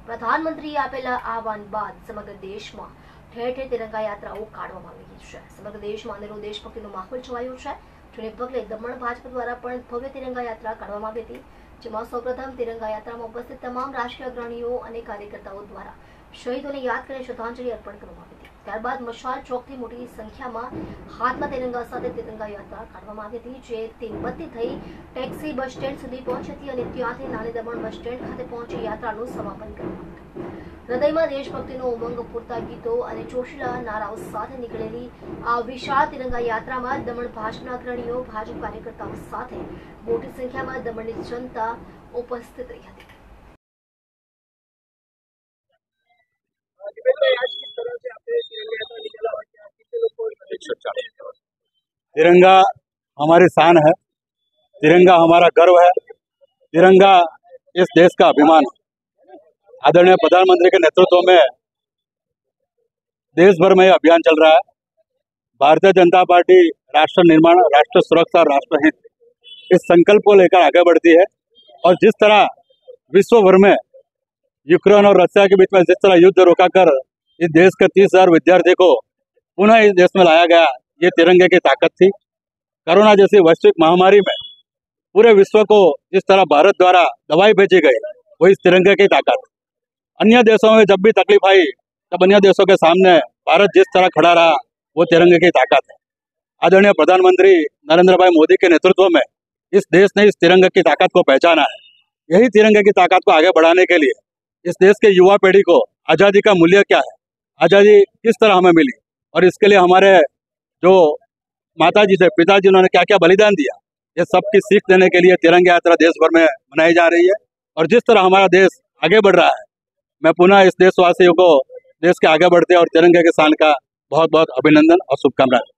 પ્રધાનમંત્રીએ આપેલા આહવાન બાદ સમગ્ર દેશમાં ઠેર ઠેર તિરંગા યાત્રાઓ કાઢવામાં આવી રહી છે। સમગ્ર દેશમાં અનેરો દેશભક્તિનો માહોલ છવાયો છે, જેને પગલે દમણ ભાજપ દ્વારા પણ ભવ્ય તિરંગા યાત્રા કાઢવામાં આવી હતી, જેમાં સૌપ્રથમ તિરંગા યાત્રામાં ઉપસ્થિત તમામ રાષ્ટ્રીય અગ્રણીઓ અને કાર્યકર્તાઓ દ્વારા શહીદોને યાદ કરીને શ્રદ્ધાંજલિ અર્પણ કરવામાં આવી હતી। ત્યારબાદ મશાલ ચોકથી મોટી સંખ્યામાં હાથમાં તિરંગા સાથે તિરંગા યાત્રા કાઢવામાં આવી હતી, જે તીનબત્તી થઈ ટેક્સી બસ સ્ટેન્ડ સુધી પહોંચી હતી અને ત્યાંથી નાની દમણ બસ સ્ટેન્ડ ખાતે પહોંચી યાત્રાનું સમાપન કરવામાં આવ્યું। હૃદયમાં દેશભક્તિનો ઉમંગ પૂરતા ગીતો અને જોશીલા નારાઓ સાથે નીકળેલી આ વિશાળ તિરંગા યાત્રામાં દમણ ભાજપના અગ્રણીઓ, ભાજપ કાર્યકર્તાઓ સાથે મોટી સંખ્યામાં દમણની જનતા ઉપસ્થિત રહી હતી। तिरंगा हमारी शान है, तिरंगा हमारा गर्व है, तिरंगा इस देश का अभिमान है। आदरणीय प्रधानमंत्री के नेतृत्व में देश भर में यह अभियान चल रहा है। भारतीय जनता पार्टी राष्ट्र निर्माण, राष्ट्र सुरक्षा, राष्ट्रहित इस संकल्प को लेकर आगे बढ़ती है और जिस तरह विश्व भर में यूक्रेन और रशिया के बीच में जिस तरह युद्ध रोकाकर इस देश के 30,000 विद्यार्थी को पुनः इस देश में लाया गया, ये तिरंगे की ताकत थी। कोरोना जैसी वैश्विक महामारी में पूरे विश्व को जिस तरह भारत द्वारा दवाई भेजी गई, वो इस तिरंगे की ताकत। अन्य देशों में जब भी तकलीफ आई तब अन्य देशों के सामने भारत जिस तरह खड़ा रहा, वो तिरंगे की ताकत है। आदरणीय प्रधानमंत्री नरेंद्र भाई मोदी के नेतृत्व में इस देश ने इस तिरंगे की ताकत को पहचाना है। यही तिरंगे की ताकत को आगे बढ़ाने के लिए इस देश के युवा पीढ़ी को आज़ादी का मूल्य क्या है, आज़ादी किस तरह हमें मिली और इसके लिए हमारे जो माताजी से पिताजी उन्होंने क्या क्या बलिदान दिया, ये सब की सीख देने के लिए तिरंगा यात्रा देश भर में मनाई जा रही है। और जिस तरह हमारा देश आगे बढ़ रहा है, मैं पुनः इस देशवासियों को देश के आगे बढ़ते और तिरंगे के शान का बहुत बहुत अभिनंदन और शुभकामनाएं।